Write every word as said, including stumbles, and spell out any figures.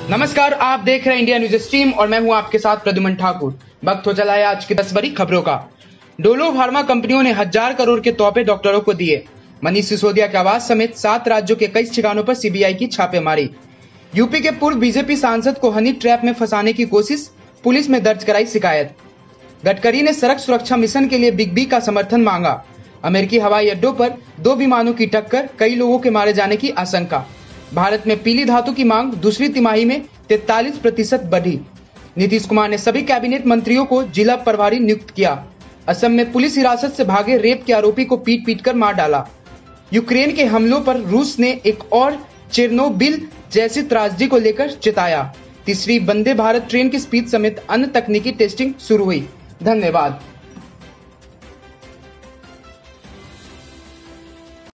नमस्कार, आप देख रहे हैं इंडिया न्यूज स्ट्रीम और मैं हूं आपके साथ प्रद्युमन ठाकुर। वक्त हो चला है आज की दस बड़ी खबरों का। डोलो फार्मा कंपनियों ने हजार करोड़ के तोहफे डॉक्टरों को दिए। मनीष सिसोदिया के आवास समेत सात राज्यों के कई ठिकानों पर सीबीआई की छापेमारी। यूपी के पूर्व बीजेपी सांसद को हनी ट्रैप में फंसाने की कोशिश, पुलिस में दर्ज कराई शिकायत। गडकरी ने सड़क सुरक्षा मिशन के लिए बिग बी का समर्थन मांगा। अमेरिकी हवाई अड्डों पर दो विमानों की टक्कर, कई लोगों के मारे जाने की आशंका। भारत में पीली धातु की मांग दूसरी तिमाही में तैंतालीस प्रतिशत बढ़ी। नीतीश कुमार ने सभी कैबिनेट मंत्रियों को जिला प्रभारी नियुक्त किया। असम में पुलिस हिरासत से भागे रेप के आरोपी को पीट पीट कर मार डाला। यूक्रेन के हमलों पर रूस ने एक और चेरनोबिल जैसी त्रासदी को लेकर चेताया। तीसरी वंदे भारत ट्रेन की स्पीड समेत अन्य तकनीकी टेस्टिंग शुरू हुई। धन्यवाद।